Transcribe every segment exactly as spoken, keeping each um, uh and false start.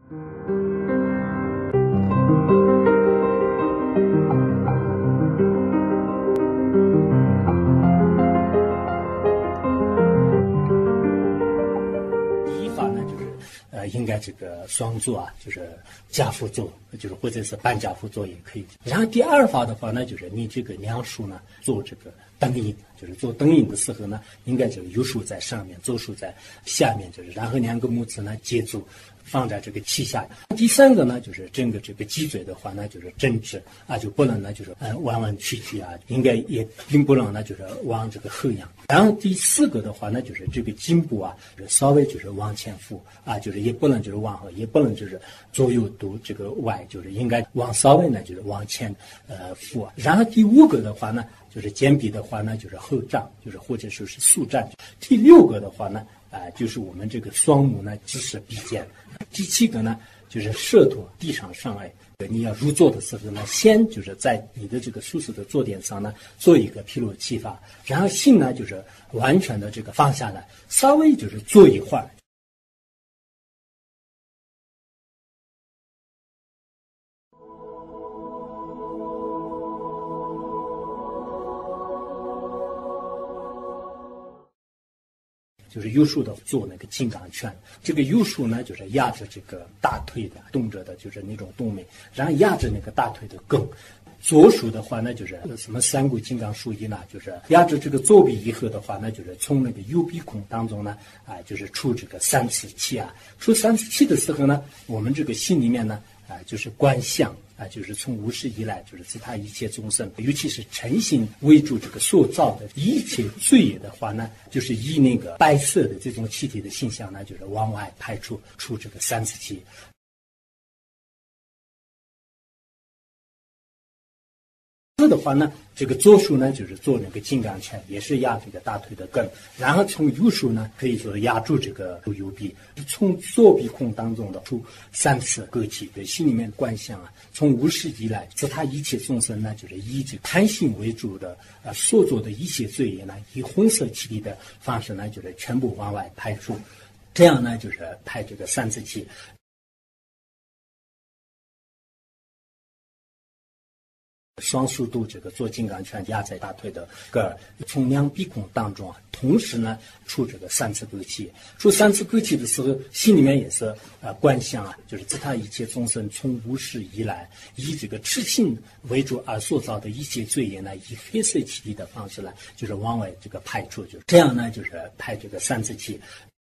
应该这个双做啊，就是加辅做，就是或者是半加辅做也可以。然后第二法的话呢，就是你这个梁树呢做这个灯影，就是做灯影的时候呢，应该这个右手在上面，左手在下面，就是然后两个拇指呢接住，放在这个膝下。第三个呢，就是整个这个脊椎的话呢，就是正直啊，就不能呢就是呃弯弯曲曲啊，应该也并不能呢就是往这个后仰。然后第四个的话呢，就是这个颈部啊，就是稍微就是往前俯啊，就是也不能就是往后，也不能就是左右都这个歪，就是应该往稍微呢就是往前呃俯。然后第五个的话呢，就是肩臂的话呢，就是后胀，就是或者说是速站。第六个的话呢，啊、呃，就是我们这个双目呢直视鼻尖。第七个呢，就是舌头地上上来。你要入座的时候呢，先就是在你的这个舒适的坐垫上呢，做一个披露气法，然后心呢就是完全的这个放下来，稍微就是坐一会儿。就是右手的做那个金刚拳，这个右手呢就是压着这个大腿的动着的，就是那种动脉，然后压着那个大腿的根。左手的话呢，就是什么三股金刚术一呢，就是压着这个左臂以后的话呢，就是从那个右鼻孔当中呢，啊、呃，就是出这个三次气啊。出三次气的时候呢，我们这个心里面呢，啊、呃，就是观相。啊，就是从无始以来，就是自他一切众生，尤其是诚心为主这个塑造的一切罪业的话呢，就是以那个白色的这种气体的现象呢，就是往外排出出这个三次气。的话呢，这个左手呢就是做那个金刚拳，也是压这个大腿的根，然后从右手呢可以说压住这个右臂，从左鼻孔当中的出三次割气，对心里面观想啊，从无始以来，自他一切众生呢，就是以这贪心为主的啊、呃、所做的一切罪业呢，以红色气体的方式呢，就是全部往外排出，这样呢就是排这个三次气。双手都这个做金刚拳压在大腿的根儿，从两鼻孔当中啊，同时呢出这个三次割气。出三次割气的时候，心里面也是呃观想啊，就是自他一切众生从无始以来，以这个痴心为主而塑造的一切罪业呢，以黑色气体的方式呢，就是往外这个排出，就这样呢，就是排这个三次气。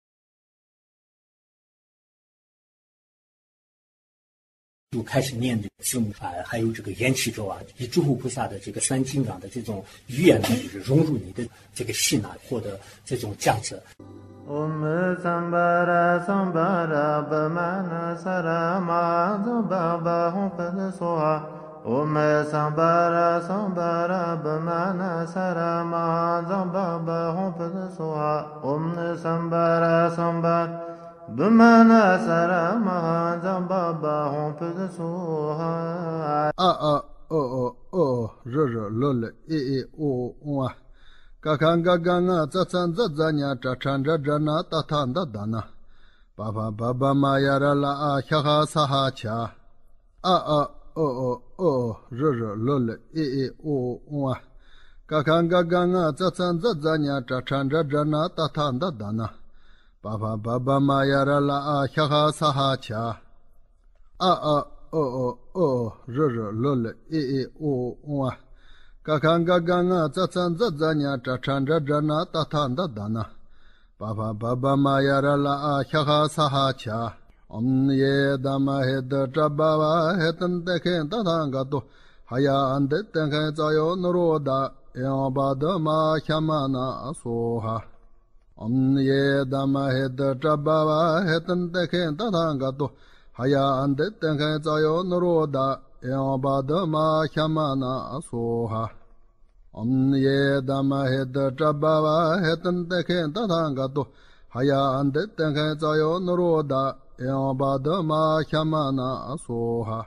就开始念这个字母啊，还有这个缘起咒啊，以诸佛菩萨的这个三金刚的这种语言呢，就是融入你的这个心啊，获得这种价值。Om Sambara Sambara Bhamana Sarama Zambaba Humpad Soha Om Sambara Sambara Bhamana Sarama Zambaba Humpad Soha Om Sambara Sambara Bhamana Sarama Zambaba Humpad Soha A A O O O R R L L E E O O Kakanga ganga zatsan zatzanya chachanja jana tatanda dana Baba baba mayara la a khaha saha cha A A O O O R R L L E E O O Kakanga ganga zatsan zatzanya chachanja jana tatanda dana Baba baba mayara la a khaha saha cha A A O O O R R L L E E O O Kakanga ganga zatsan zatzanya chachanja jana tatanda dana Baba baba mayara la a khaha saha cha Om ye dama hed jababa hetan dekhen tatanga to Haya ande tenkhen zayo nuroda Yabada ma khamana soha Om ye dama hed jababa hetan dekhen tatanga to Haya ande tenkhen zayo nuroda Yabada ma khamana soha Om ye dama hed jababa hetan dekhen tatanga to Haya ande tenkhen zayo nuroda Yabada ma khamana soha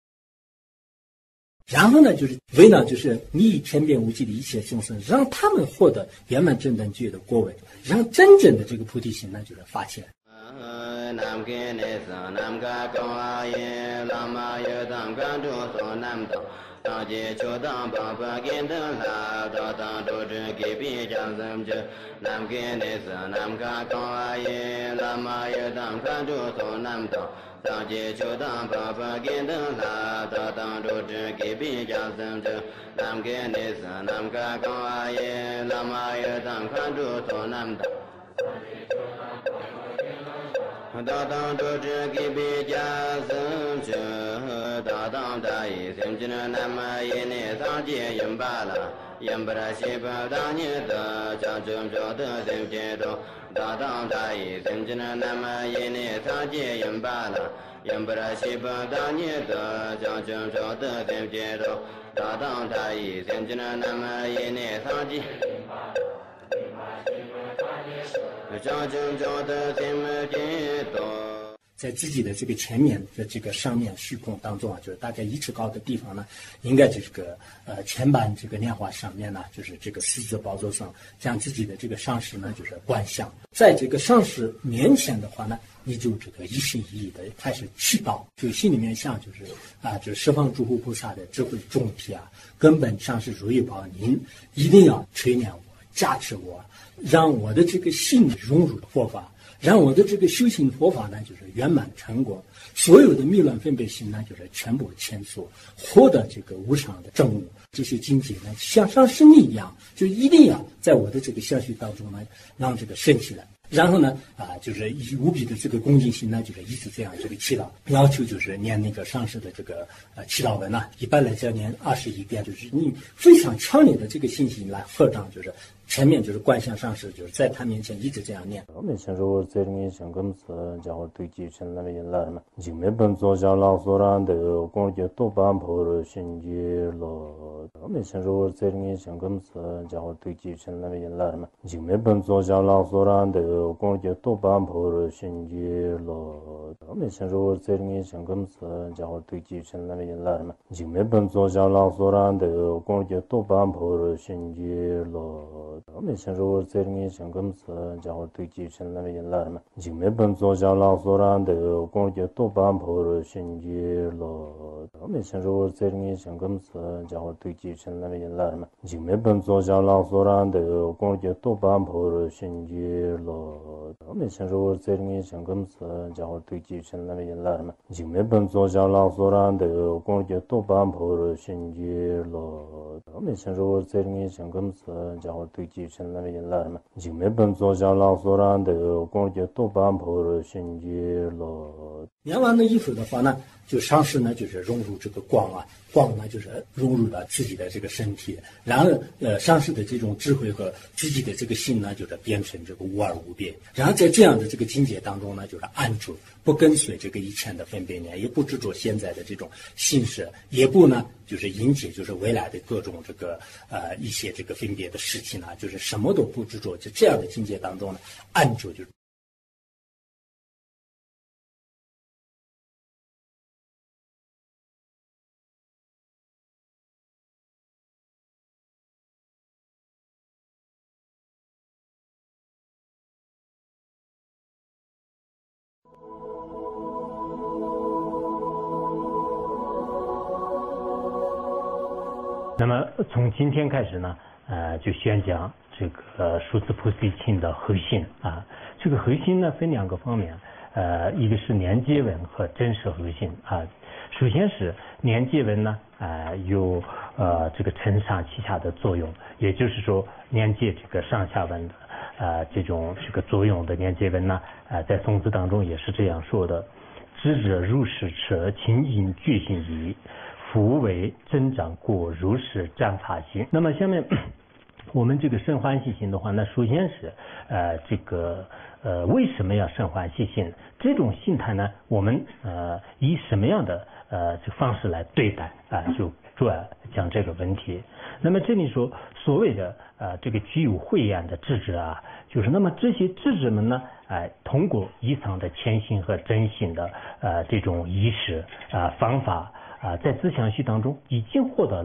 然后呢，就是为了就是利益天边无际的一切众生，让他们获得圆满正等觉的果位，让真正的这个菩提心呢，就是发起来。 nam ke ne sa nam ka kaw a yin la ma ye tam kan tu so nam ta ta je cho tam pa pa kin ta la ta ta do je ke pi jang sam je nam ke ne sa nam ka kaw a yin la ma ye tam kan tu so nam ta ta je cho tam pa pa kin ta la ta ta do je ke pi jang sam je nam ke ne sa nam ka kaw a yin la ma ye tam kan tu so nam ta da dang do zhe ge bi jia zhen zhe da dang da yi sim jin na ma yi ne sa jie yin ba la yin ba ra xi ba da ni de jia zhen zhe de sim jie do da dang da yi sim jin na ma yi ne sa jie yin ba la yin ba ra xi ba da ni de jia zhen zhe de sim jie do da dang da yi sim jin na ma yi ne sa jie 在自己的这个前面的这个上面虚空当中啊，就是大概一尺高的地方呢，应该就是个呃前板这个莲花上面呢，就是这个四字宝座上，将自己的这个上师呢就是观想，在这个上师面前的话呢，你就这个一心一意的开始祈祷，就心里面想就是啊，就是十方诸佛菩萨的智慧众体啊，根本上是如意宝，您一定要垂念我，加持我。让我的这个心融入佛法，让我的这个修行佛法呢，就是圆满成果。所有的迷乱分别心呢，就是全部牵索，获得这个无上的正悟。这些境界呢，像上升一样，就一定要在我的这个相续当中呢，让这个升起来。然后呢，啊，就是以无比的这个恭敬心呢，就是一直这样这个祈祷，要求就是念那个上师的这个呃祈祷文呐、啊，一般来讲念二十一遍，就是你非常强烈的这个信心来合掌，就是前面就是观想上师，就是在他面前一直这样念。 我们先说这里面想跟词，家伙对继承那边来嘛，就没本做下老所然的工作多半破了心结了。我们先说这里面想跟词，家伙对继承那边来嘛，就没本做下老所然的工作多半破了心结了。我们先说这里面想跟词，家伙对继承那边来嘛，就没本做下老所然的工作多半破了心结了。我们先说这里面想跟词，家伙对继承那边来嘛，就没本做下老所然的工作多半破了心结了。我们先说这里面想跟词，家伙对继承那边来嘛，就没本做下老所然的工作多半破了心结了。我们先说这里面想跟词，家伙对继承那边来嘛，就没本做下老所然的工作多半破了心结了。我们先说这里面想跟词，家伙对继承那边来嘛，就没本做下老所然的工作多半破了心结了。 念完了以后的话呢，就上师呢就是融入这个光啊，光呢就是融入了自己的这个身体，然后呃上师的这种智慧和自己的这个心呢，就是变成这个无二无别。然后在这样的这个境界当中呢，就是安住，不跟随这个以前的分别念，也不执着现在的这种心事，也不呢就是迎接就是未来的各种这个呃一些这个分别的事情呢，就是什么都不执着，就这样的境界当中呢，安住就是。 那么从今天开始呢，呃，就宣讲这个数字菩提心的核心啊。这个核心呢分两个方面，呃，一个是连接文和真实核心啊。首先是连接文呢，呃，有呃这个承上启下的作用，也就是说连接这个上下文的呃这种这个作用的连接文呢，呃，在宋词当中也是这样说的：知者如是持，清净觉性矣。福为增长过如是占法心。那么下面我们这个生欢喜心的话，那首先是呃这个呃为什么要生欢喜心？这种心态呢，我们呃以什么样的呃这个方式来对待啊、呃？就主要讲这个问题。那么这里说所谓的呃这个具有慧眼的智者啊，就是那么这些智者们呢，哎、呃，通过以上的谦心和真心的呃这种仪式啊、呃、方法。啊、呃，在自相续当中已经获得了啊、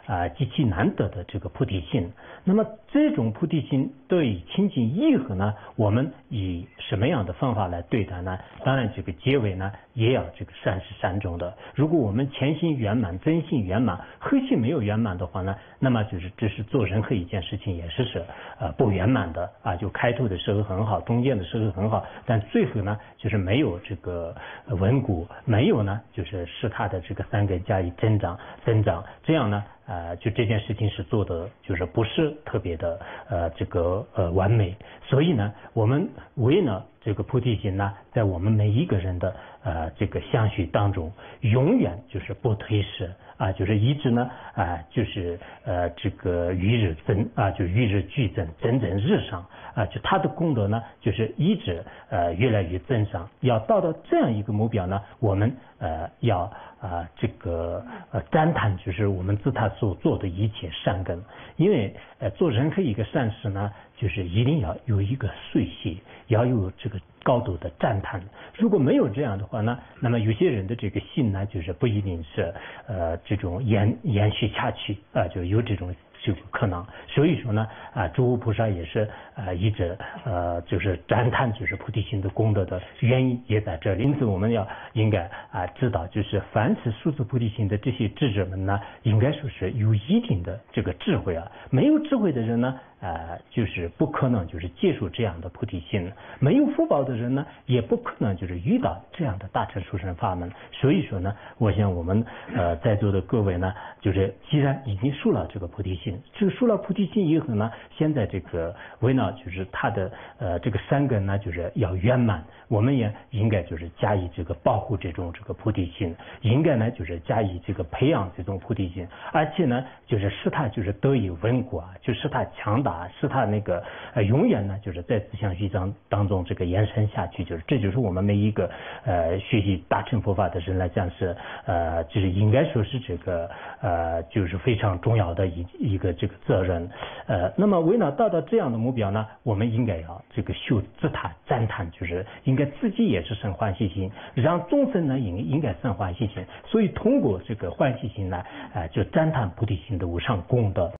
啊极其难得的这个菩提心。那么这种菩提心得以清净以后呢，我们以什么样的方法来对待呢？当然这个结尾呢也要这个善始善终的。如果我们前心圆满，真心圆满，后心没有圆满的话呢，那么就是这是做任何一件事情也是是呃不圆满的啊。就开头的时候很好，中间的时候很好，但最后呢就是没有这个稳固，没有呢就是使它的这个三根加以增长增长，这样呢呃就这件事情是做的就是不是特别的呃这个呃完美。所以呢我们为了这个菩提心呢，在我们每一个人的呃这个相续当中，永远就是不退失啊，就是一直呢啊、呃、就是呃这个与日增啊，就与日俱增，蒸蒸日上啊，就他的功德呢就是一直呃越来越增长。要到到这样一个目标呢，我们呃要啊、呃、这个呃赞叹就是我们自他所做的一切善根，因为呃做任何一个善事呢，就是一定要有一个随喜，要有这个高度的赞叹。如果没有这样的话呢，那么有些人的这个心呢，就是不一定是呃这种延延续下去啊、呃，就有这种这个可能。所以说呢啊，诸佛菩萨也是啊一直呃就是赞叹就是菩提心的功德的原因也在这里。因此我们要应该啊知道，就是凡是数字菩提心的这些智者们呢，应该说是有一定的这个智慧啊。没有智慧的人呢，呃，就是不可能就是接受这样的菩提心，没有福报的人呢，也不可能就是遇到这样的大乘殊胜法门。所以说呢，我想我们呃在座的各位呢，就是既然已经受了这个菩提心，这个受了菩提心以后呢，现在这个为呢就是他的呃这个三根呢就是要圆满，我们也应该就是加以这个保护这种这个菩提心，应该呢就是加以这个培养这种菩提心，而且呢就是使他就是得以稳固啊，就使他强大。使他那个呃永远呢就是在自相续当当中这个延伸下去，就是这就是我们每一个呃学习大乘佛法的人来讲是呃就是应该说是这个呃就是非常重要的一一个这个责任。呃那么为了达到这样的目标呢，我们应该要这个修自他赞叹，就是应该自己也是生欢喜心，让众生呢应应该生欢喜心，所以通过这个欢喜心呢呃就赞叹菩提心的无上功德。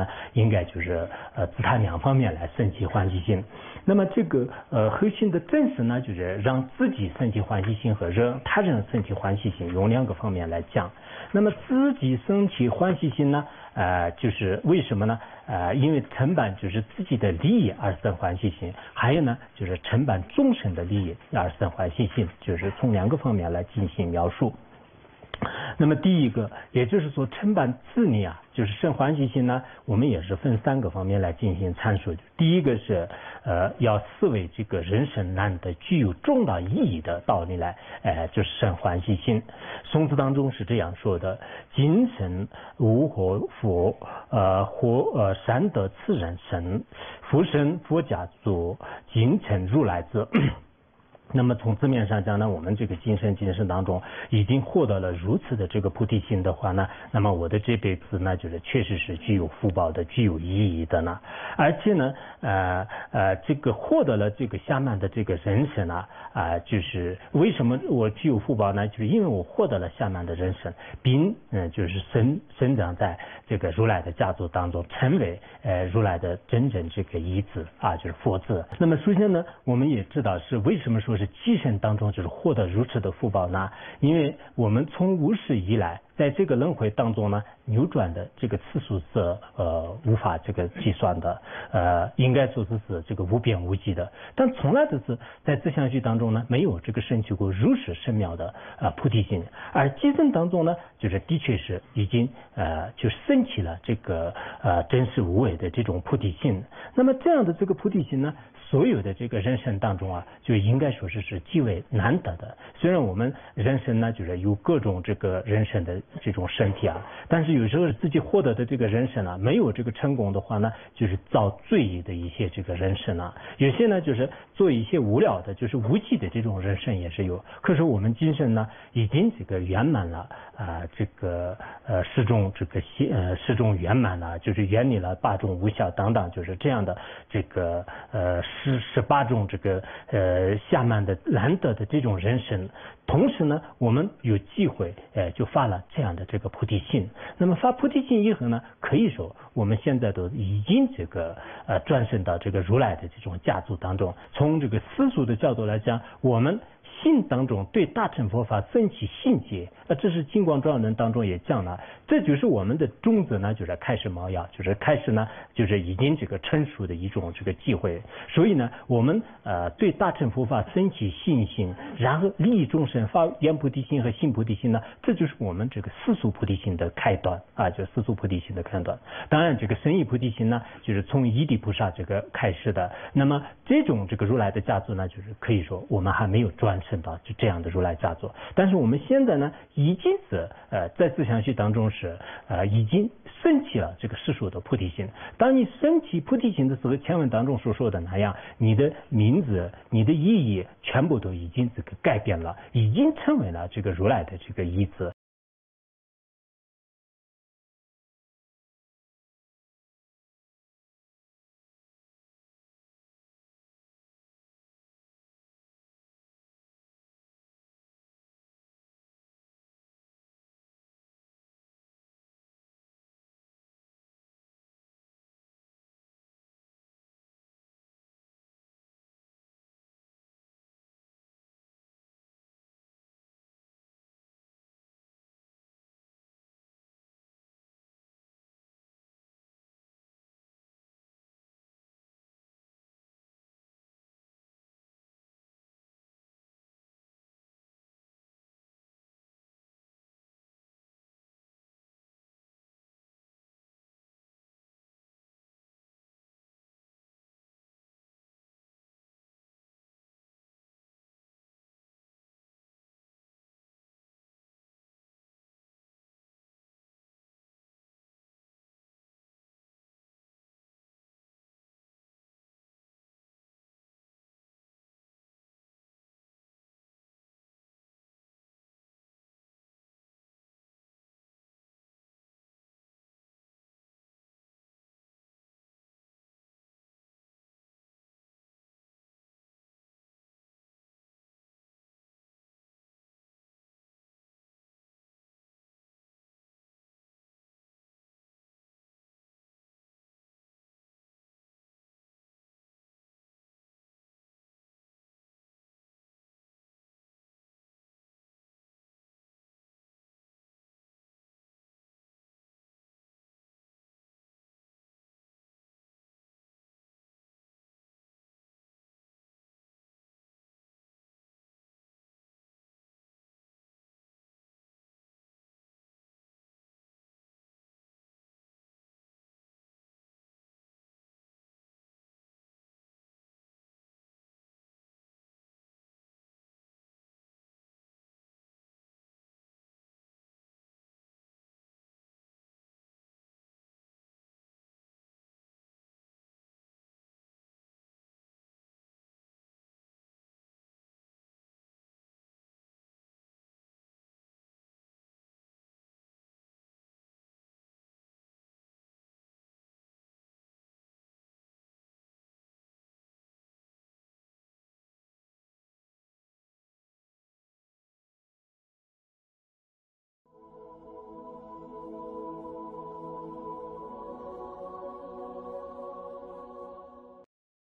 呢，应该就是呃自他两方面来升起欢喜心。那么这个呃核心的正式呢，就是让自己升起欢喜心和让他人升起欢喜心，用两个方面来讲。那么自己升起欢喜心呢，呃，就是为什么呢？呃，因为承办就是自己的利益而生欢喜心，还有呢，就是承办众生的利益而生欢喜心，就是从两个方面来进行描述。那么第一个，也就是说承办自利啊，就是生欢喜心呢，我们也是分三个方面来进行阐述。第一个是呃，要视为这个人生难得具有重大意义的道理来，呃，就是生欢喜心。宋词当中是这样说的：今生无何佛，呃，或呃善得此人生，复生佛家作，今成如来者。那么从字面上讲呢，我们这个今生今世当中已经获得了如此的这个菩提心的话呢，那么我的这辈子呢，就是确实是具有福报的，具有意义的呢。而且呢，呃呃，这个获得了这个下面的这个人生啊，啊、呃，就是为什么我具有福报呢？就是因为我获得了下面的人生，并嗯、呃，就是生生长在这个如来的家族当中，成为呃如来的真正这个一子啊，就是佛子。那么首先呢，我们也知道是为什么说是今生当中就是获得如此的福报呢？因为我们从无始以来，在这个轮回当中呢，扭转的这个次数是呃无法这个计算的，呃，应该说是是这个无边无际的。但从来都是在自相续当中呢，没有这个升起过如是深妙的呃菩提心，而今生当中呢，就是的确是已经呃就升起了这个呃真实无为的这种菩提心。那么这样的这个菩提心呢，所有的这个人生当中啊，就应该说是是极为难得的。虽然我们人生呢，就是有各种这个人生的这种身体啊，但是有时候自己获得的这个人生啊，没有这个成功的话呢，就是造罪业的一些这个人生啊。有些呢，就是做一些无聊的，就是无稽的这种人生也是有。可是我们今生呢，已经这个圆满了啊、呃，这个呃十种这个呃十种圆满了，就是远离了八种无效等等，就是这样的这个呃。十十八种这个呃下面的难得的这种人生，同时呢，我们有机会呃就发了这样的这个菩提心。那么发菩提心以后呢，可以说我们现在都已经这个呃转生到这个如来的这种家族当中。从这个世俗的角度来讲，我们心当中对大乘佛法升起信解，呃，这是金光庄严当中也讲了，这就是我们的种子呢，就是开始萌芽，就是开始呢，就是已经这个成熟的一种这个机会。所以呢，我们呃对大乘佛法升起信心，然后利益众生，发愿菩提心和信菩提心呢，这就是我们这个世俗菩提心的开端啊，就世俗菩提心的开端。当然，这个深意菩提心呢，就是从一地菩萨这个开始的。那么这种这个如来的家族呢，就是可以说我们还没有转生到就这样的如来家族，但是我们现在呢，已经是呃在自相续当中是呃已经升起了这个世俗的菩提心。当你升起菩提心的时候，前文当中所说的那样，你的名字、你的意义全部都已经这个改变了，已经成为了这个如来的这个意志。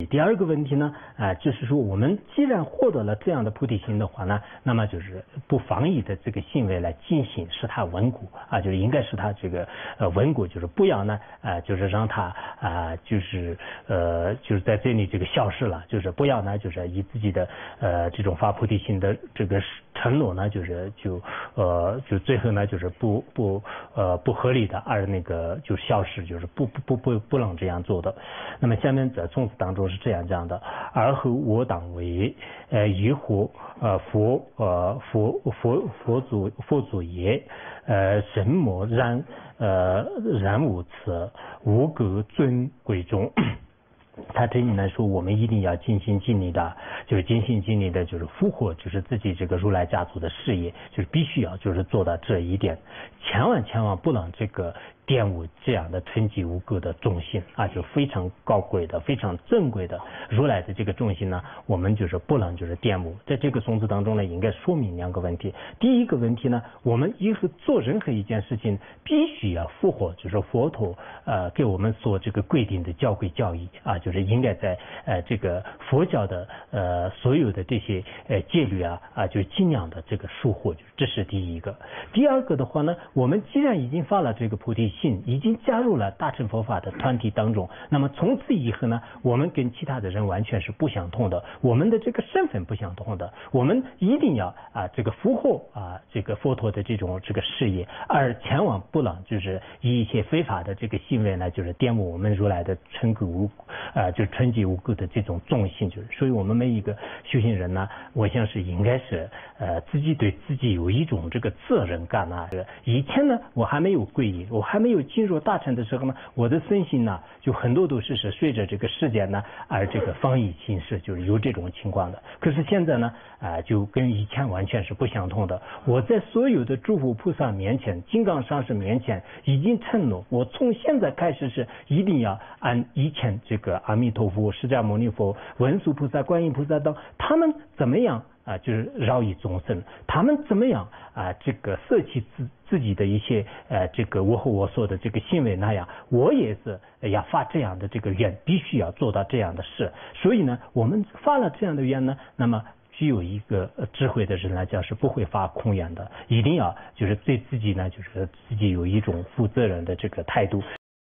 第二个问题呢，啊、呃，就是说我们既然获得了这样的菩提心的话呢，那么就是不妨碍的这个行为来进行，使它稳固啊，就是应该使它这个呃稳固，就是不要呢啊、呃，就是让它啊、呃，就是呃，就是在这里这个消失了，就是不要呢，就是以自己的呃这种发菩提心的这个承诺呢，就是就呃就最后呢就是不不呃不合理的而那个就消失，就是不不不不不能这样做的。那么下面在宗旨当中是这样讲的：而后我当为呃以乎呃佛呃佛佛佛祖佛祖也呃什么然呃然无此无垢尊贵中。他这里呢说，我们一定要尽心尽力的，就是尽心尽力的，就是复活，就是自己这个如来家族的事业，就是必须要就是做到这一点，千万千万不能这个玷污这样的纯洁无垢的众心啊，就非常高贵的、非常珍贵的如来的这个众心呢，我们就是不能就是玷污。在这个宗旨当中呢，应该说明两个问题。第一个问题呢，我们以后做任何一件事情，必须要复活，就是佛陀呃给我们所这个规定的教规教义啊，就是应该在呃这个佛教的呃所有的这些呃戒律啊啊，就是尽量的这个疏忽，这是第一个。第二个的话呢，我们既然已经发了这个菩提心，已经加入了大乘佛法的团体当中，那么从此以后呢，我们跟其他的人完全是不相同的，我们的这个身份不相同的，我们一定要啊这个符合啊这个佛陀的这种这个事业，而千万不能就是以一些非法的这个行为呢，就是玷污我们如来的纯垢无啊就纯洁无垢的这种众心，就是所以我们每一个修行人呢，我想是应该是呃自己对自己有一种这个责任感啊。以前呢，我还没有皈依，我还没有进入大乘的时候呢，我的身心呢，就很多都是是随着这个时间呢而这个放逸行事，就是有这种情况的。可是现在呢，啊、呃，就跟以前完全是不相同的。我在所有的诸佛菩萨面前、金刚上师面前，已经承诺，我从现在开始是一定要按以前这个阿弥陀佛、释迦牟尼佛、文殊菩萨、观音菩萨等，他们怎么样啊，就是饶益众生，他们怎么样啊，这个舍弃自自己的一些呃这个我和我所的这个行为那样，我也是要发这样的这个愿，必须要做到这样的事。所以呢，我们发了这样的愿呢，那么具有一个智慧的人来讲是不会发空愿的，一定要就是对自己呢，就是自己有一种负责任的这个态度。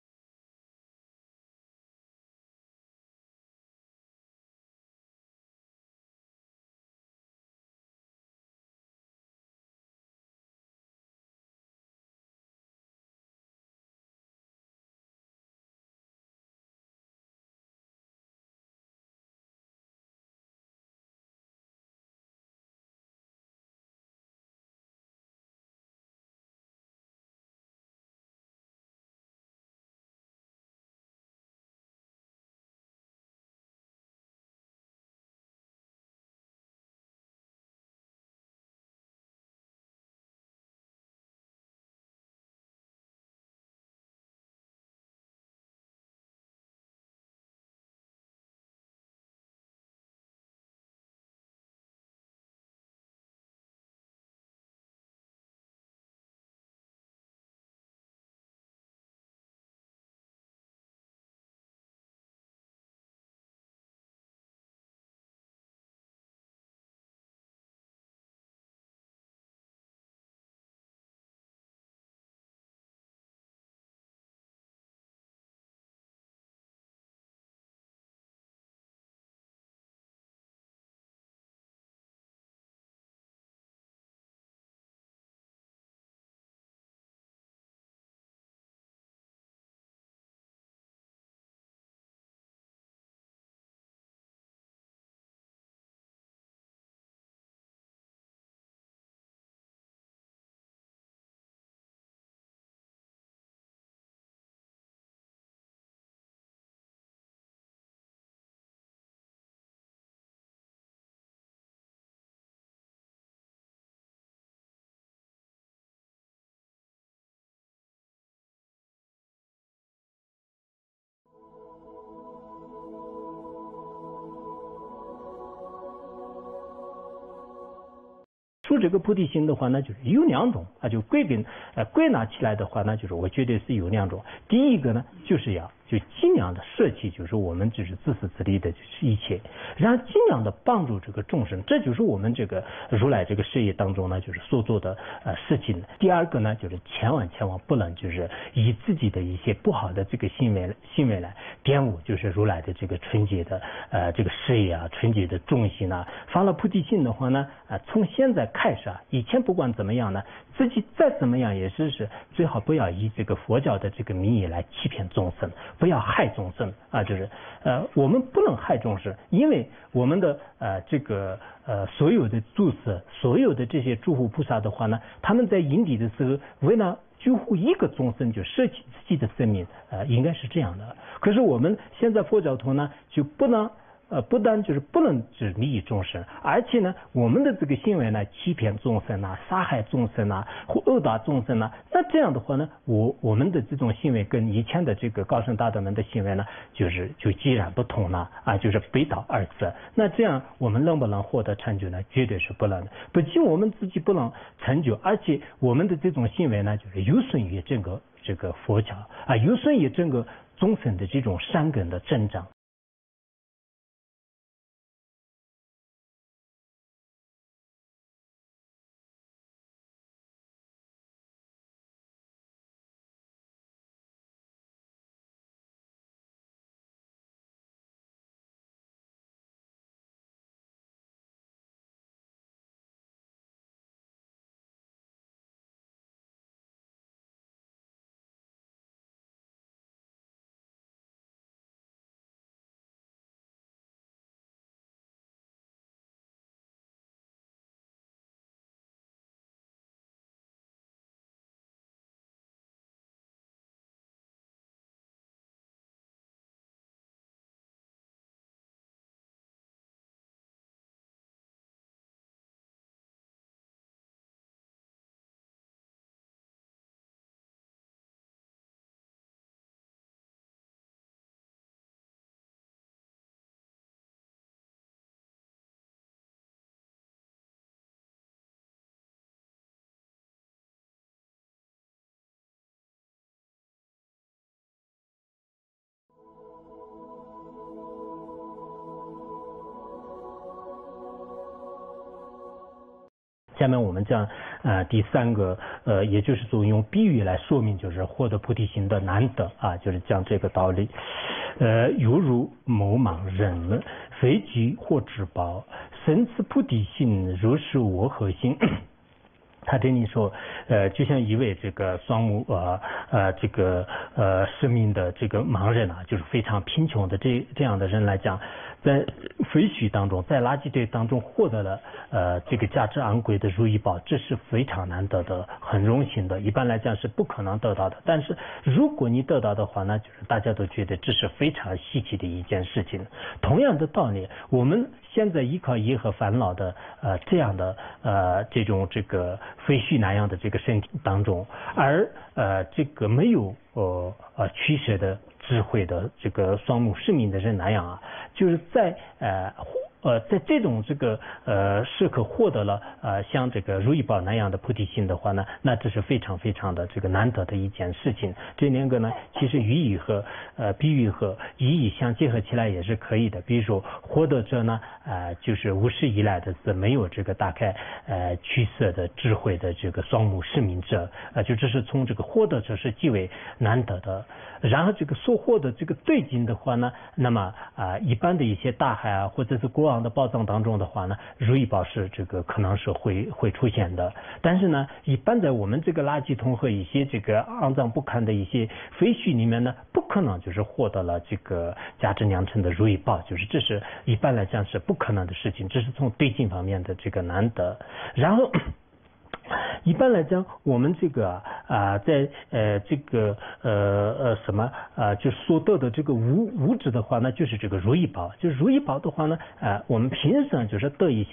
说这个菩提心的话呢，就是有两种啊，就归根呃归纳起来的话呢，就是我觉得是有两种。第一个呢，就是要就尽量的舍弃，就是我们就是自私自利的一切，然后尽量的帮助这个众生，这就是我们这个如来这个事业当中呢，就是所做的呃事情。第二个呢，就是千万千万不能就是以自己的一些不好的这个行为行为来玷污，就是如来的这个纯洁的呃这个事业啊，纯洁的众心啊。发了菩提心的话呢，啊、呃、从现在开始啊，以前不管怎么样呢，自己再怎么样也是是最好不要以这个佛教的这个名义来欺骗众生，不要害众生啊，就是呃我们不能害众生，因为我们的呃这个呃所有的祖师，所有的这些诸佛菩萨的话呢，他们在因地的时候，为了几乎一个众生就舍弃自己的生命，呃应该是这样的。可是我们现在佛教徒呢，就不能。呃，不但就是不能只利益众生，而且呢，我们的这个行为呢，欺骗众生啊，杀害众生啊，或殴打众生啊，那这样的话呢，我我们的这种行为跟以前的这个高僧大德们的行为呢，就是就截然不同了啊，就是背道而驰。那这样我们能不能获得成就呢？绝对是不能的。不仅我们自己不能成就，而且我们的这种行为呢，就是有损于整个这个佛教啊，有损于整个众生的这种善根的增长。下面我们讲呃第三个呃也就是说用比喻来说明就是获得菩提心的难得啊，就是讲这个道理。呃犹如某盲人非居或至宝，生此菩提心，如是我何心。他这里说，呃，就像一位这个双目呃呃这个呃生命的这个盲人啊，就是非常贫穷的这这样的人来讲，在废墟当中，在垃圾堆当中获得了呃这个价值昂贵的如意宝，这是非常难得的，很荣幸的。一般来讲是不可能得到的，但是如果你得到的话呢，就是大家都觉得这是非常稀奇的一件事情。同样的道理，我们现在依靠业和烦恼的呃这样的呃这种这个废墟那样的这个身体当中，而呃这个没有呃呃取舍的智慧的这个双目失明的人那样啊，就是在呃呃在这种这个呃时刻获得了呃像这个如意宝那样的菩提心的话呢，那这是非常非常的这个难得的一件事情。这两个呢，其实语义和呃比喻和意义相结合起来也是可以的。比如说获得者呢，呃就是无始以来的是没有这个大概呃取舍的智慧的这个双目失明者，呃就这是从这个获得者是极为难得的。然后这个所获的这个对境的话呢，那么啊、呃、一般的一些大海啊或者是国王的宝藏当中的话呢，如意宝是这个可能是会会出现的。但是呢，一般在我们这个垃圾桶和一些这个肮脏不堪的一些废墟里面呢，不可能就是获得了这个价值良辰的如意宝，就是这是一般来讲是不可能的事情，这是从对境方面的这个难得。然后一般来讲，我们这个啊、呃，在呃这个呃呃什么啊、呃，就所得的这个物物质的话呢，就是这个如意宝。就是如意宝的话呢，啊、呃，我们平时就是得一些这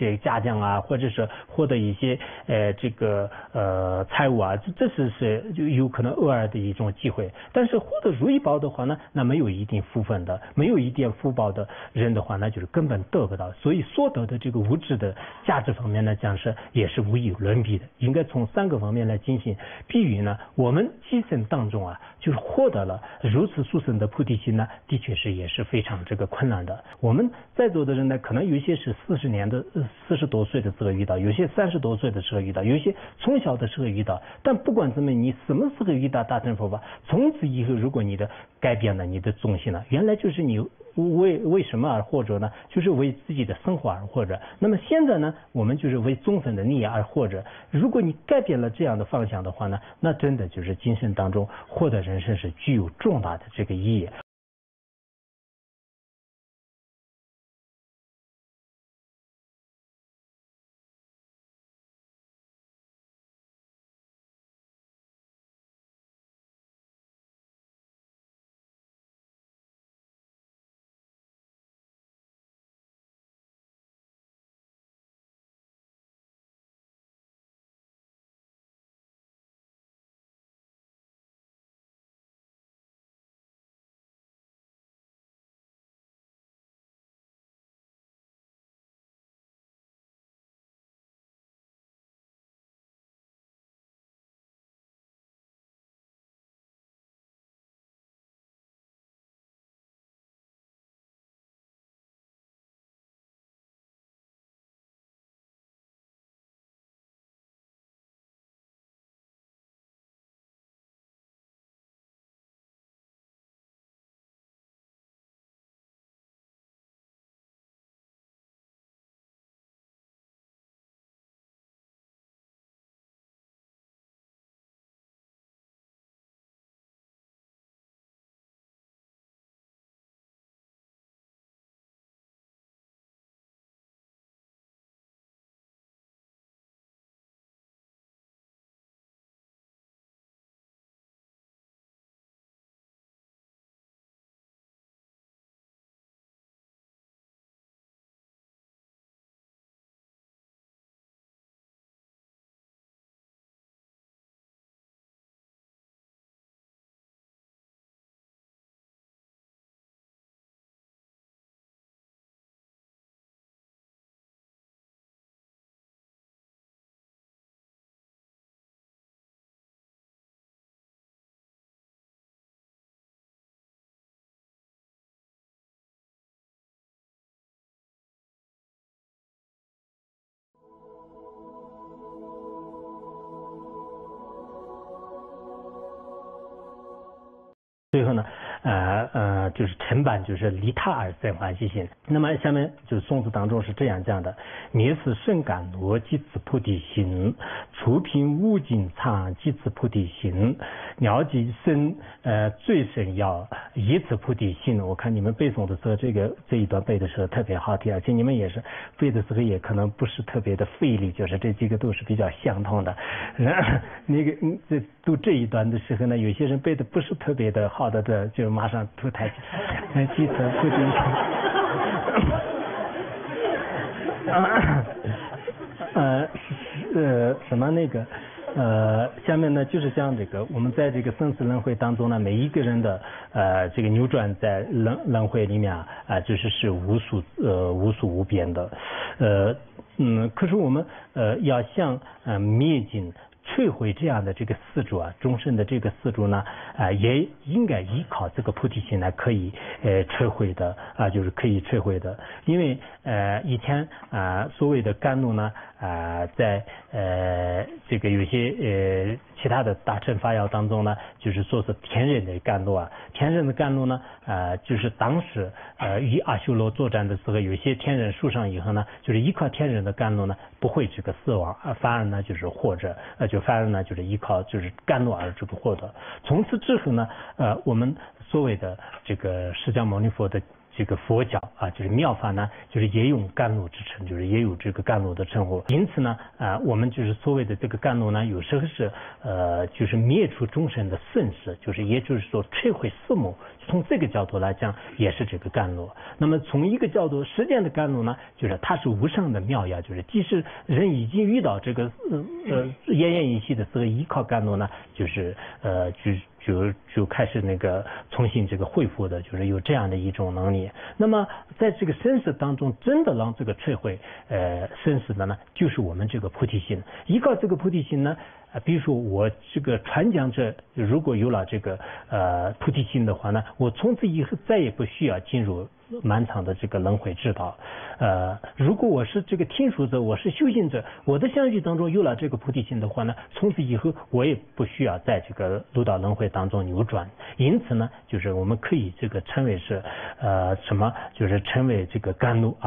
些嘉奖啊，或者是获得一些呃这个呃财物啊，这这是是就有可能偶尔的一种机会。但是获得如意宝的话呢，那没有一定福分的，没有一定福报的人的话，那就是根本得不到。所以所得的这个物质的价值方面呢，讲是也是无与伦比的。应该从三个方面来进行比喻呢。我们今生当中啊，就是获得了如此殊胜的菩提心呢，的确是也是非常这个困难的。我们在座的人呢，可能有一些是四十年的四十多岁的时候遇到，有些三十多岁的时候遇到，有些从小的时候遇到。但不管怎么，你什么时候遇到大乘佛法，从此以后，如果你的改变了你的宗心了，原来就是你为为什么而活着呢？就是为自己的生活而活着。那么现在呢，我们就是为众生的利益而活着。如果你改变了这样的方向的话呢，那真的就是今生当中获得人生是具有重大的这个意义。最后呢，呃呃，就是成办就是利他而生欢喜心。那么下面就是颂词当中是这样讲的：灭世甚感罗即此菩提心，除贫无尽常即此菩提心，了即生呃最深要以此菩提心。我看你们背诵的时候，这个这一段背的时候特别好听，而且你们也是背的时候也可能不是特别的费力，就是这几个都是比较相同的。那个嗯，这读这一段的时候呢，有些人背的不是特别的好。好的的，就马上吐台基层不进去。呃呃什么那个呃，下面呢就是讲这个，我们在这个生死轮回当中呢，每一个人的呃这个扭转在轮轮回里面啊、呃，就是是无数呃无数无边的，呃嗯，可是我们呃要向呃灭尽。摧毁这样的这个四柱啊，众生的这个四柱呢，啊、呃，也应该依靠这个菩提心呢，可以呃摧毁的啊、呃，就是可以摧毁的。因为呃以前啊、呃、所谓的甘露呢啊、呃，在呃这个有些呃其他的大乘法要当中呢，就是说是天人的甘露啊，天人的甘露呢啊、呃，就是当时呃与阿修罗作战的时候，有些天人受伤以后呢，就是依靠天人的甘露呢，不会这个死亡，啊，反而呢就是活着，呃就反而呢就是依靠就是甘露而这个获得。从此之后呢，呃我们所谓的这个释迦牟尼佛的这个佛教啊，就是妙法呢，就是也用甘露之称，就是也有这个甘露的称呼。因此呢，啊，我们就是所谓的这个甘露呢，有时候是呃，就是灭除众生的损失，就是也就是说摧毁四魔。从这个角度来讲，也是这个甘露。那么从一个角度，实践的甘露呢，就是它是无上的妙呀，就是即使人已经遇到这个呃呃奄奄一息的时候，依靠甘露呢，就是呃就就就开始那个重新这个恢复的，就是有这样的一种能力。那么在这个生死当中，真的让这个摧毁呃生死的呢，就是我们这个菩提心。依靠这个菩提心呢。啊，比如说我这个传讲者如果有了这个呃菩提心的话呢，我从此以后再也不需要进入漫长的这个轮回之道。呃，如果我是这个听说者，我是修行者，我的相续当中有了这个菩提心的话呢，从此以后我也不需要在这个六道轮回当中扭转。因此呢，就是我们可以这个称为是呃什么，就是称为这个甘露啊。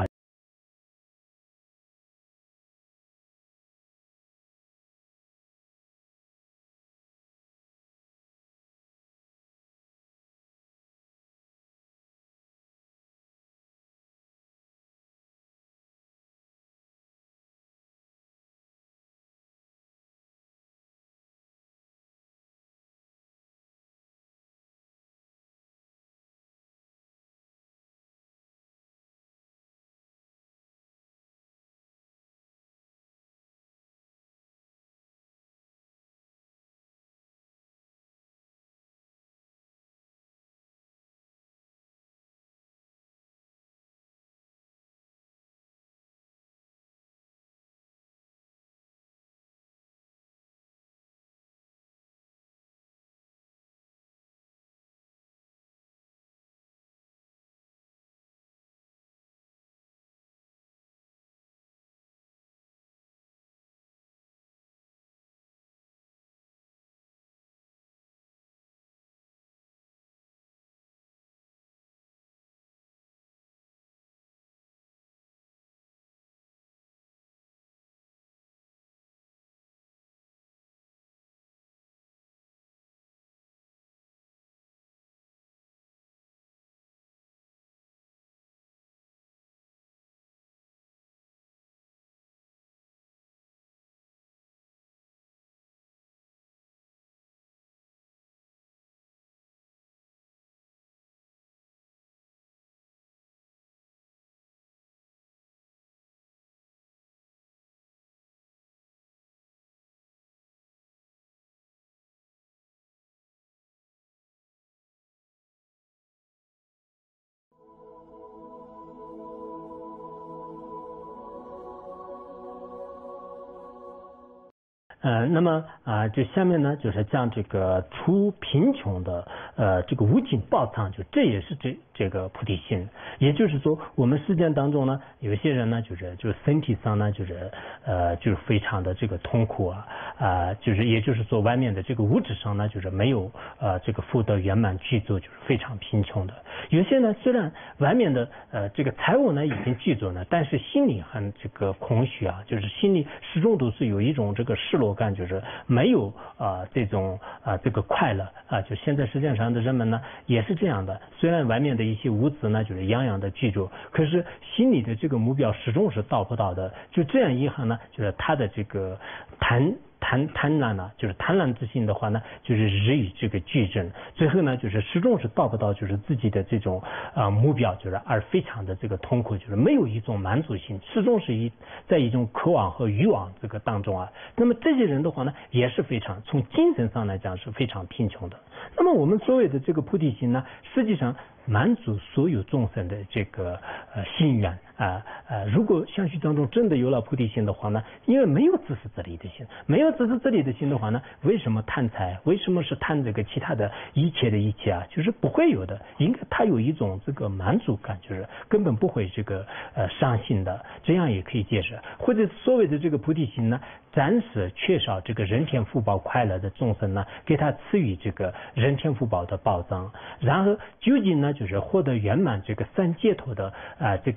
呃，那么啊、呃，就下面呢，就是讲这个除贫穷的呃这个无尽宝藏，就这也是这这个菩提心。也就是说，我们世间当中呢，有一些人呢，就是就是身体上呢，就是呃就是非常的这个痛苦啊啊、呃，就是也就是说，外面的这个物质上呢，就是没有呃这个福德圆满具足，就是非常贫穷的。有些呢，虽然外面的呃这个财物呢已经具足呢，但是心里很这个空虚啊，就是心里始终都是有一种这个失落感，就是没有啊、呃、这种啊、呃、这个快乐啊。就现在世界上的人们呢也是这样的，虽然外面的一些物质呢就是样样的具足，可是心里的这个目标始终是到不到的。就这样一行呢，就是他的这个贪。贪贪婪呢，就是贪婪之心的话呢，就是日益这个剧增，最后呢，就是始终是达不到就是自己的这种啊、呃、目标，就是而非常的这个痛苦，就是没有一种满足性，始终是一在一种渴望和欲望这个当中啊。那么这些人的话呢，也是非常从精神上来讲是非常贫穷的。那么我们所谓的这个菩提心呢，实际上满足所有众生的这个呃心愿啊呃，如果相续当中真的有了菩提心的话呢，因为没有自私自利的心，没有自私自利的心的话呢，为什么贪财？为什么是贪这个其他的一切的一切啊？就是不会有的，应该他有一种这个满足感，就是根本不会这个呃伤心的，这样也可以解释。或者所谓的这个菩提心呢，暂时缺少这个人天福报快乐的众生呢，给他赐予这个人天福报的保障，然后究竟呢就是获得圆满这个三解脱的啊、呃、这个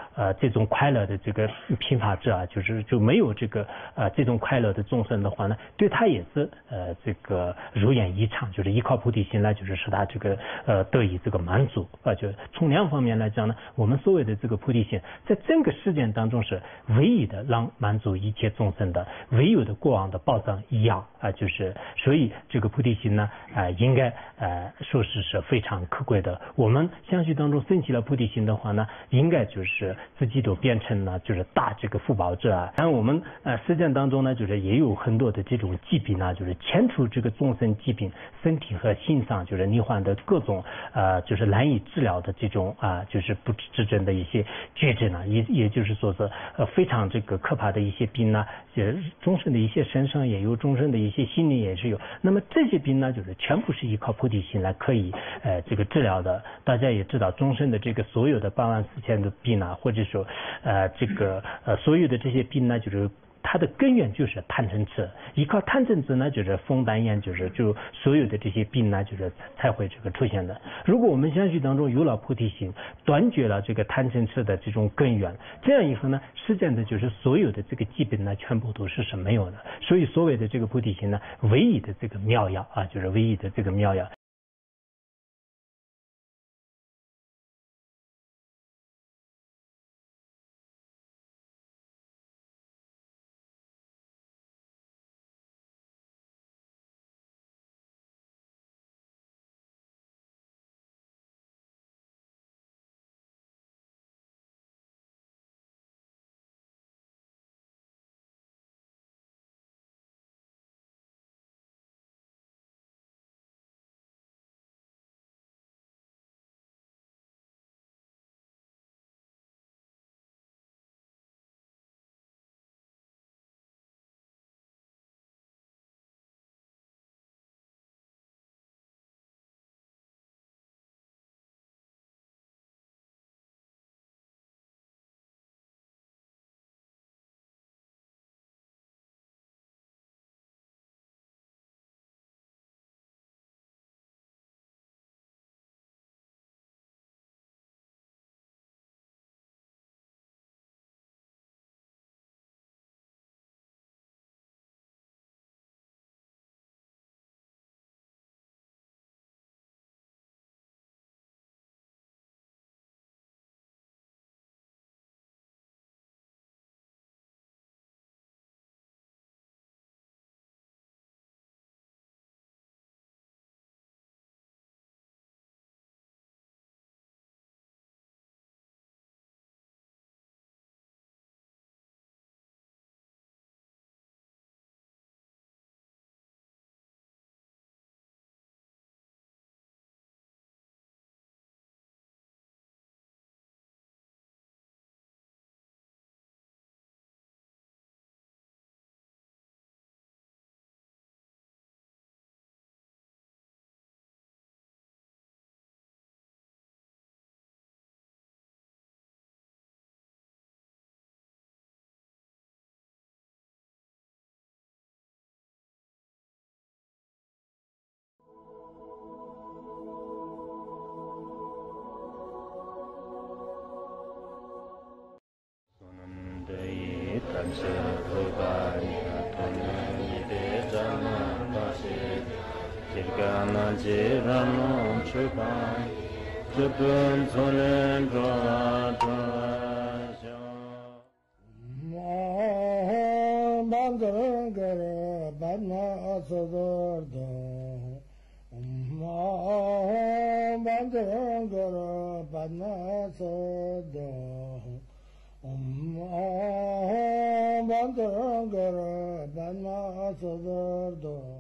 呃这种快乐的这个贫乏者啊，就是就没有这个呃这种快乐的众生的话呢，对他也是呃这个如愿以偿，就是依靠菩提心呢，就是使他这个呃得以这个满足啊、呃。就从两方面来讲呢，我们所谓的这个菩提心，在整个世界当中是唯一的让满足一切众生的唯有的过往的保障一样啊、呃，就是所以这个菩提心呢啊、呃，应该呃说是是非常可贵的。我们相续当中升起了菩提心的话呢，应该就是自己都变成了就是大这个福报者啊。然后我们呃实践当中呢，就是也有很多的这种疾病啊，就是牵出这个众生疾病，身体和心上就是罹患的各种呃就是难以治疗的这种啊、呃、就是不治症的一些绝症啊，也也就是说是呃非常这个可怕的一些病呢、啊，也众生的一些身上也有，众生的一些心理也是有。那么这些病呢，就是全部是依靠菩提心来可以呃这个治疗的。大家也知道，众生的这个所有的八万四千的病啊，或者说呃这个呃所有的这些病呢，就是它的根源就是贪嗔痴，依靠贪嗔痴呢，就是风丹炎，就是就所有的这些病呢，就是才会这个出现的。如果我们相续当中有了菩提心，断绝了这个贪嗔痴的这种根源，这样以后呢，实践的就是所有的这个疾病呢，全部都是是没有的。所以所谓的这个菩提心呢，唯一的这个妙药啊，就是唯一的这个妙药。 Om Bandhangara Banna Sadar